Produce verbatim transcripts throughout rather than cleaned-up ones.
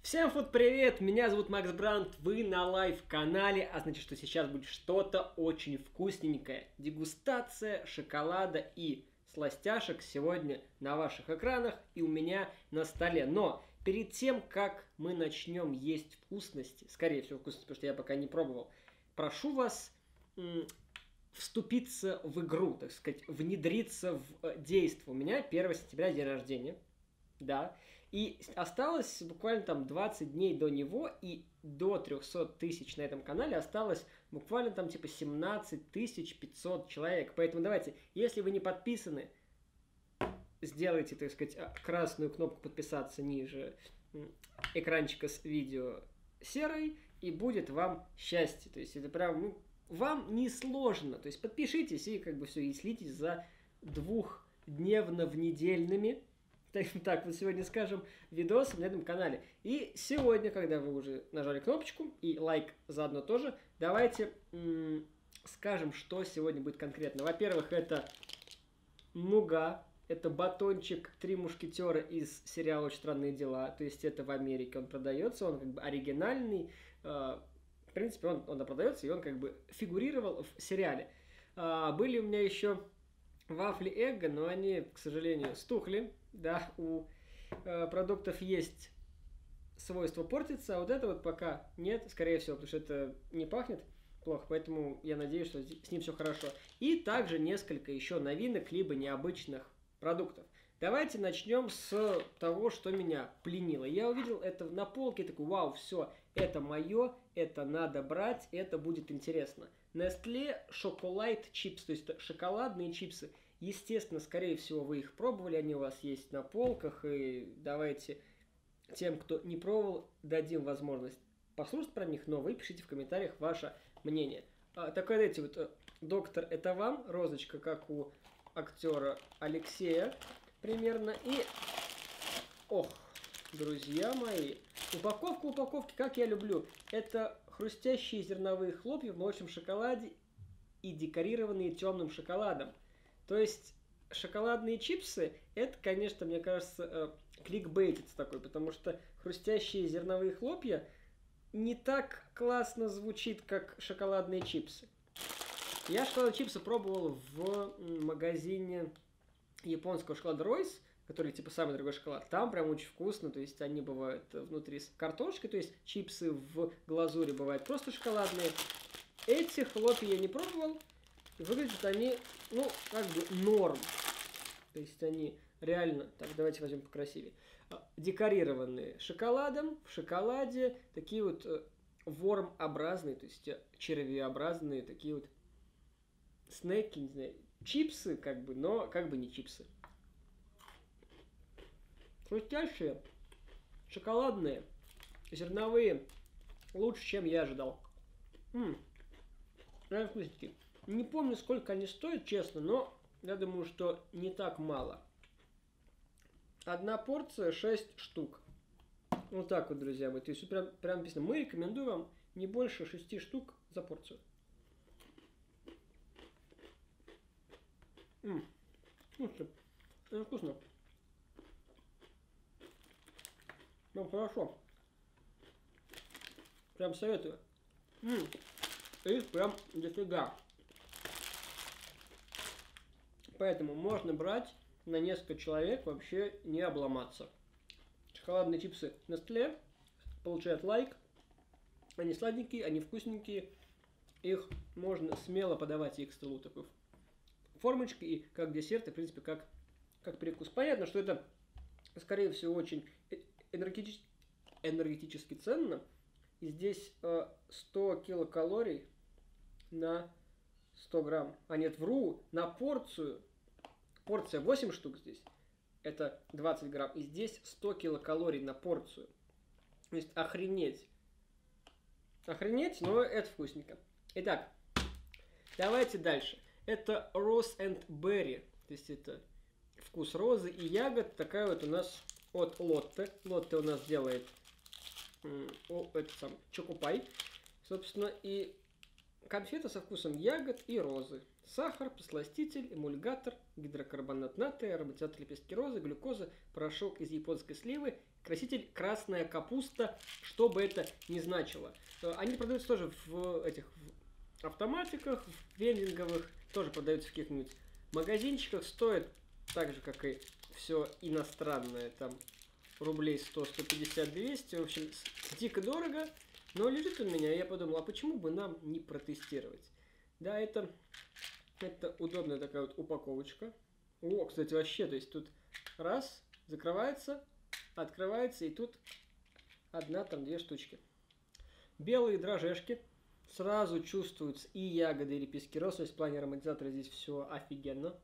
Всем фуд привет, меня зовут Макс Брандт, вы на лайв-канале, а значит, что сейчас будет что-то очень вкусненькое. Дегустация шоколада и сластяшек сегодня на ваших экранах и у меня на столе. Но перед тем, как мы начнем есть вкусности, скорее всего вкусности, потому что я пока не пробовал, прошу вас вступиться в игру, так сказать, внедриться в действие. У меня первого сентября день рождения. Да, и осталось буквально там двадцать дней до него, и до трехсот тысяч на этом канале осталось буквально там типа семнадцать тысяч пятьсот человек. Поэтому давайте, если вы не подписаны, сделайте, так сказать, красную кнопку подписаться ниже экранчика с видео серой, и будет вам счастье. То есть это прям, ну, вам не сложно. То есть подпишитесь и как бы все, и следите за двухдневно-внедельными, так вот сегодня скажем, видосы на этом канале. И сегодня, когда вы уже нажали кнопочку, и лайк заодно тоже, давайте скажем, что сегодня будет конкретно. Во-первых, это нуга, это батончик «Три мушкетера» из сериала «Очень странные дела». То есть это в Америке он продается, он как бы оригинальный. В принципе, он, он продается, и он как бы фигурировал в сериале. Были у меня еще вафли Эгго, но они, к сожалению, стухли. Да, у э, продуктов есть свойство портиться, а вот это вот пока нет, скорее всего, потому что это не пахнет плохо, поэтому я надеюсь, что с ним все хорошо. И также несколько еще новинок, либо необычных продуктов. Давайте начнем с того, что меня пленило. Я увидел это на полке, такой, вау, все, это мое, это надо брать, это будет интересно. Nestle Chocolate Chips, то есть шоколадные чипсы. Естественно, скорее всего, вы их пробовали, они у вас есть на полках, и давайте тем, кто не пробовал, дадим возможность послушать про них, но вы пишите в комментариях ваше мнение. А, так вот эти вот, доктор, это вам, розочка, как у актера Алексея примерно, и, ох, друзья мои, упаковка упаковки, как я люблю, это хрустящие зерновые хлопья в молочном шоколаде и декорированные темным шоколадом. То есть шоколадные чипсы, это, конечно, мне кажется, кликбейтец такой, потому что хрустящие зерновые хлопья не так классно звучит, как шоколадные чипсы. Я шоколадные чипсы пробовал в магазине японского шоколада Ройс, который типа самый дорогой шоколад. Там прям очень вкусно, то есть они бывают внутри с картошкой, то есть чипсы в глазури бывают просто шоколадные. Эти хлопья я не пробовал. И выглядят они, ну, как бы норм. То есть они реально, так, давайте возьмем покрасивее, декорированные шоколадом, в шоколаде, такие вот вормообразные, то есть червеобразные, такие вот снеки, не знаю, чипсы, как бы, но как бы не чипсы. Хрустящие, шоколадные, зерновые, лучше, чем я ожидал. Ммм, реально вкусненькие. Не помню, сколько они стоят, честно, но я думаю, что не так мало. Одна порция шесть штук. Вот так вот, друзья мои. То есть прям, прям написано, мы рекомендуем вам не больше шести штук за порцию. Ммм, слушайте, это вкусно. Прям хорошо. Прям советую. Ммм, их прям дофига. Поэтому можно брать на несколько человек, вообще не обломаться. Шоколадные чипсы Nestle получают лайк. Они сладенькие, они вкусненькие. Их можно смело подавать и к столу такой формочкой, и как десерт, и в принципе как, как перекус. Понятно, что это, скорее всего, очень энергетически, энергетически ценно. И здесь э, сто килокалорий на сто грамм. А нет, вру, на порцию. Порция восемь штук здесь. Это двадцать грамм. И здесь сто килокалорий на порцию. То есть охренеть. Охренеть, но это вкусненько. Итак, давайте дальше. Это Rose and Berry. То есть это вкус розы и ягод. Такая вот у нас от Lotte. Lotte у нас делает о, это сам чокопай. Собственно, и конфета со вкусом ягод и розы. Сахар, посластитель, эмульгатор, гидрокарбонат натрия, ароматизатор лепестки розы, глюкоза, порошок из японской сливы, Краситель красная капуста, что бы это ни значило. Они продаются тоже в этих в автоматиках, в вендинговых, тоже продаются в каких-нибудь магазинчиках. Стоит так же, как и все иностранное, там рублей сто, сто пятьдесят, двести. В общем, дико дорого, но лежит у меня, и я подумал, а почему бы нам не протестировать? Да, это, это удобная такая вот упаковочка. О, кстати, вообще, то есть тут раз, закрывается, открывается, и тут одна, там две штучки. Белые дрожжешки. Сразу чувствуются и ягоды, и лепестки роз. То есть в плане ароматизатора здесь все офигенно.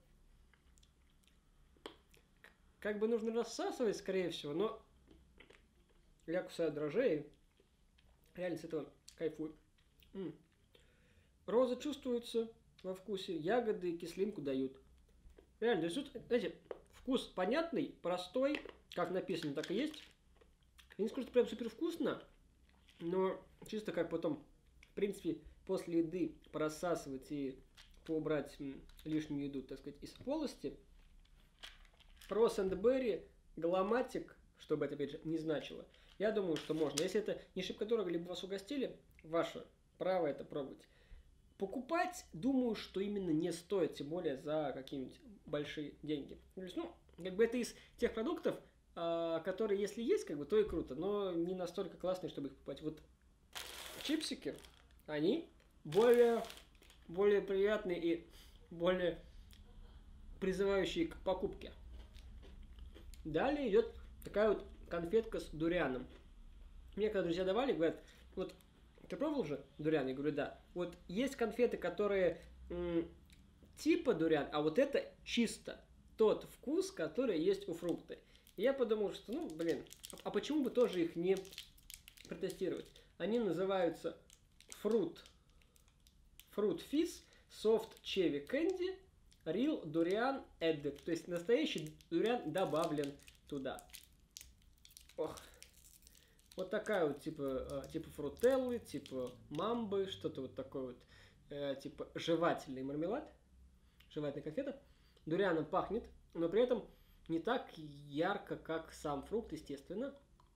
Как бы нужно рассасывать, скорее всего, но я кусаю дрожжей. Реально с этого кайфую. М-м. Роза чувствуется во вкусе, ягоды кислинку дают. Реально, то есть тут, знаете, вкус понятный, простой, как написано, так и есть. Я не скажу, что прям супер вкусно, но чисто как потом, в принципе, после еды порассасывать и поубрать лишнюю еду, так сказать, из полости. Про сэндберри, галоматик, чтобы это, опять же, не значило, я думаю, что можно. Если это не шибко дорого, либо вас угостили, ваше право это пробовать. Покупать, думаю, что именно не стоит, тем более за какие-нибудь большие деньги. То есть, ну, как бы это из тех продуктов, а, которые, если есть, как бы, то и круто, но не настолько классные, чтобы их покупать. Вот чипсики, они более, более приятные и более призывающие к покупке. Далее идет такая вот конфетка с дурианом. Мне когда друзья давали, говорят, вот ты пробовал уже дуриан? Я говорю, да. Вот есть конфеты, которые м, типа дуриан, а вот это чисто тот вкус, который есть у фрукта. И я подумал, что, ну, блин, а почему бы тоже их не протестировать? Они называются Fruit, Fruit Fizz Soft Cherry Candy Real Durian Added. То есть настоящий дуриан добавлен туда. Ох. Вот такая вот, типа, типа фрутеллы, типа мамбы, что-то вот такое вот, э, типа жевательный мармелад, жевательная конфета. Дурианом пахнет, но при этом не так ярко, как сам фрукт, естественно.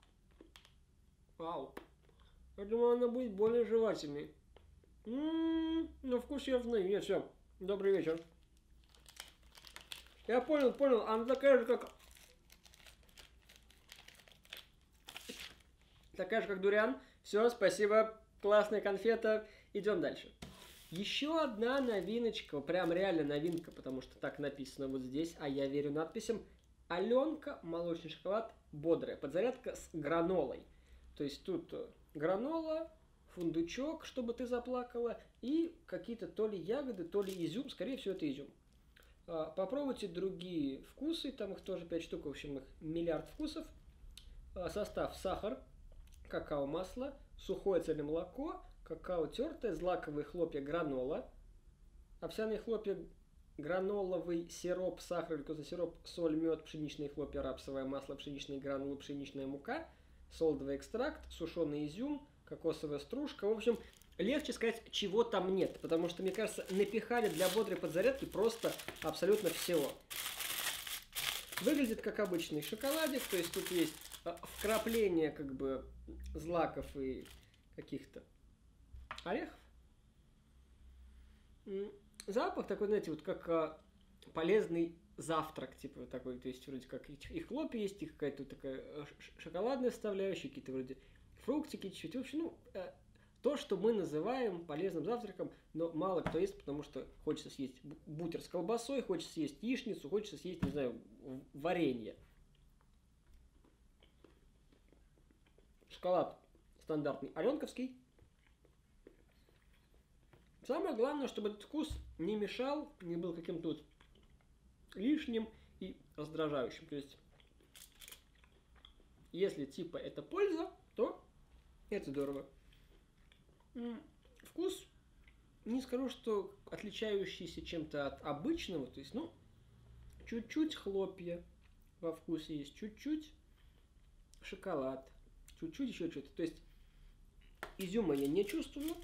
Вау. Я думаю, она будет более жевательной. М-м-м, на вкус явный. Нет, все. Добрый вечер. Я понял, понял. Она такая же, как... Такая же, как дуриан. Все, спасибо. Классная конфета. Идем дальше. Еще одна новиночка. Прям реально новинка, потому что так написано вот здесь. А я верю надписям. Аленка, молочный шоколад, бодрая. Подзарядка с гранолой. То есть тут гранола, фундучок, чтобы ты заплакала, и какие-то то ли ягоды, то ли изюм. Скорее всего, это изюм. Попробуйте другие вкусы. Там их тоже пять штук. В общем, их миллиард вкусов. Состав: сахар, какао-масло, сухое цельное молоко, какао тертое, злаковые хлопья, гранола, овсяные хлопья, граноловый сироп, сахар, глюкозный сироп, соль, мед, пшеничные хлопья, рапсовое масло, пшеничные гранулы, пшеничная мука, солодовый экстракт, сушеный изюм, кокосовая стружка. В общем, легче сказать, чего там нет, потому что, мне кажется, напихали для бодрой подзарядки просто абсолютно всего. Выглядит как обычный шоколадик, то есть тут есть вкрапление как бы злаков и каких-то орехов. Запах такой, знаете, вот как а, полезный завтрак, типа вот такой, то есть вроде как и хлопья есть, и какая-то такая шоколадная составляющая, какие-то вроде фруктики чуть-чуть. В общем, ну, э, то, что мы называем полезным завтраком, но мало кто ест, потому что хочется съесть бутер с колбасой, хочется съесть яичницу, хочется съесть, не знаю, варенье. Шоколад стандартный, аленковский. Самое главное, чтобы этот вкус не мешал, не был каким-то вот лишним и раздражающим. То есть, если типа это польза, то это здорово. Вкус, не скажу, что отличающийся чем-то от обычного. То есть, ну, чуть-чуть хлопья во вкусе есть, чуть-чуть шоколад, чуть-чуть еще что-то. То есть, изюма я не чувствую.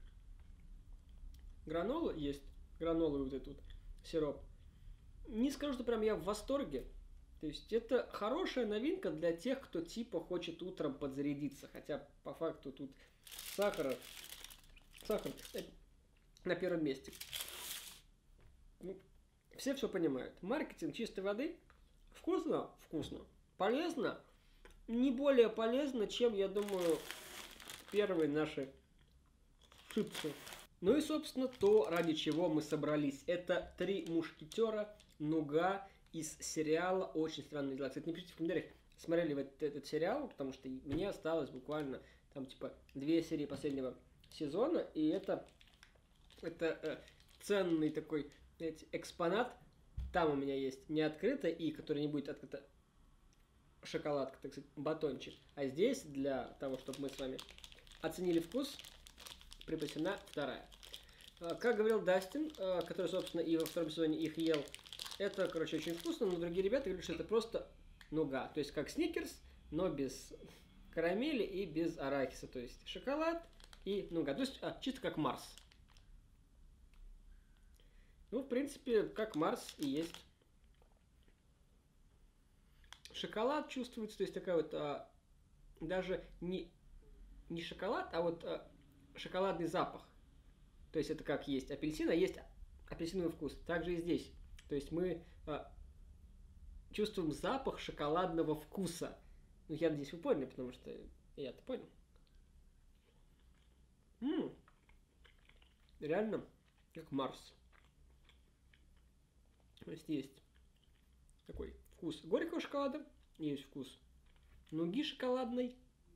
Гранола есть, граноловый вот этот вот сироп. Не скажу, что прям я в восторге, То есть это хорошая новинка для тех, кто типа хочет утром подзарядиться. Хотя по факту тут сахара, сахар на первом месте. Ну, все все понимают. Маркетинг чистой воды. Вкусно? Вкусно. Полезно? Не более полезно, чем, я думаю, первые наши чипсы. Ну и, собственно, то, ради чего мы собрались. Это «Три мушкетера», нуга из сериала «Очень странные дела». Кстати, напишите в комментариях, смотрели вы этот, этот сериал, потому что мне осталось буквально там типа две серии последнего сезона, и это, это э, ценный такой, знаете, экспонат. Там у меня есть не открыто, и который не будет открыто, шоколадка, так сказать, батончик. А здесь для того, чтобы мы с вами оценили вкус, припасена вторая. Как говорил Дастин, который, собственно, и во втором сезоне их ел, это, короче, очень вкусно, но другие ребята говорят, что это просто нуга. То есть как сникерс, но без карамели и без арахиса. То есть шоколад и нуга. То есть а, чисто как Марс. Ну, в принципе, как Марс и есть. Шоколад чувствуется, то есть такая вот а, даже не, не шоколад, а вот а, шоколадный запах. То есть это как есть апельсин, а есть апельсиновый вкус. Также и здесь. То есть мы а, чувствуем запах шоколадного вкуса. Ну, я надеюсь, вы поняли, потому что я-то понял. М-м, реально, как Марс. То есть есть такой вкус горького шоколада, есть вкус нуги шоколадной.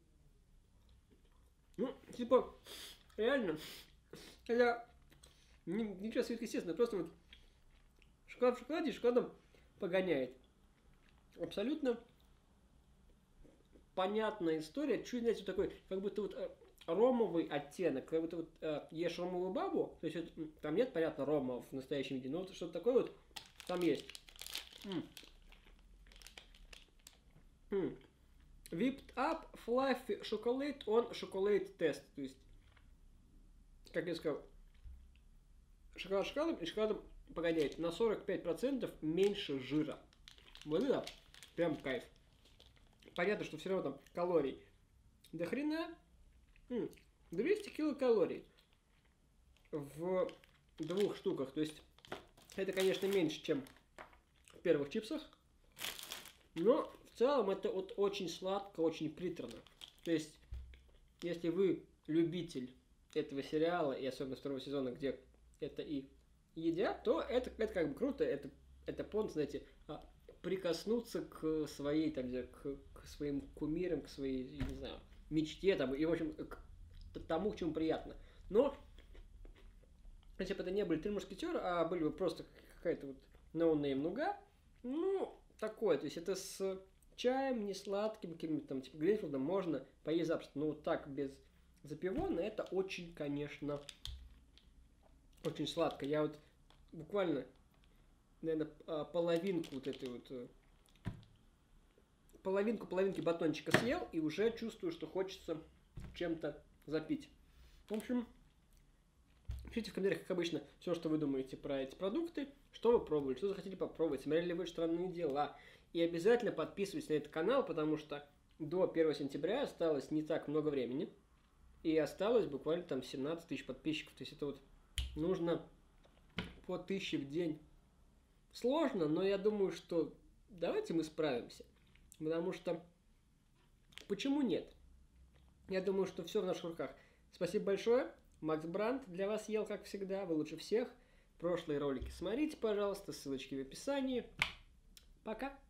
Ну, типа, реально, это ничего сверхъестественного, просто вот шоколад в шоколаде шоколадом погоняет. Абсолютно понятная история. Чуть, знаете, такой, как будто вот ромовый оттенок, как будто вот э, ешь ромовую бабу, то есть вот, там нет, понятно, рома в настоящем виде, но вот что-то такое вот там есть. М. М. Whipped up fluffy chocolate on chocolate test. То есть, как я сказал, шоколад шоколадом и шоколадом погоняет на сорок пять процентов меньше жира. Вот это прям кайф. Понятно, что все равно там калорий до хрена. М. двести килокалорий в двух штуках. То есть, это, конечно, меньше, чем в первых чипсах. Но в целом это вот очень сладко, очень приторно. То есть, если вы любитель этого сериала, и особенно второго сезона, где это и едят, то это, это как бы круто. Это, это повод, знаете, прикоснуться к своей, там, к, к своим кумирам, к своей, не знаю, мечте, там, и, в общем, к тому, к чему приятно. Но, если бы это не были «Три мушкетера», а были бы просто какая-то вот no-name нуга, ну, такое, то есть это с чаем, не сладким, каким-нибудь там, типа, Гринфилдом можно поесть запросто. Но вот так, без запивона, это очень, конечно, очень сладко. Я вот буквально, наверное, половинку вот этой вот, половинку половинки батончика съел, и уже чувствую, что хочется чем-то запить. В общем, пишите в комментариях, как обычно, все, что вы думаете про эти продукты, что вы пробовали, что захотели попробовать, смотрели ли вы «Странные дела». И обязательно подписывайтесь на этот канал, потому что до первого сентября осталось не так много времени. И осталось буквально там семнадцать тысяч подписчиков. То есть это вот нужно по тысяче в день. Сложно, но я думаю, что давайте мы справимся. Потому что почему нет? Я думаю, что все в наших руках. Спасибо большое. Макс Брандт для вас ел, как всегда. Вы лучше всех. Прошлые ролики смотрите, пожалуйста. Ссылочки в описании. Пока.